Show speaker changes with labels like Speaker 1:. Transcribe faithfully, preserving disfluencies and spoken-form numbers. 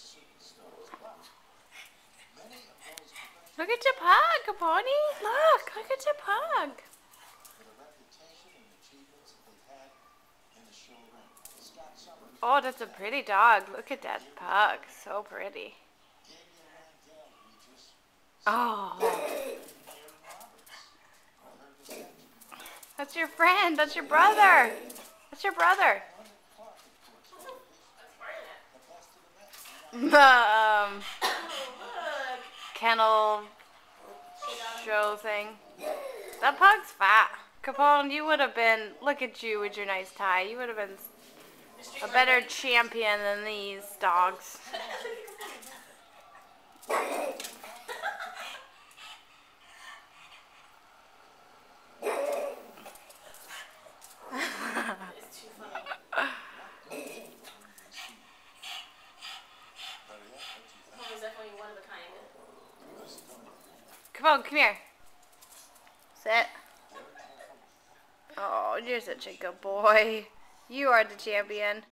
Speaker 1: Look at your pug, Capone. Look, look at your pug. Oh, that's a pretty dog. Look at that pug. So pretty. Oh. That's your friend. That's your brother. That's your brother. The um, kennel show thing. That pug's fat. Capone, you would have been, look at you with your nice tie. You would have been a better champion than these dogs. Capone, come here. Sit. Oh, you're such a good boy. You are the champion.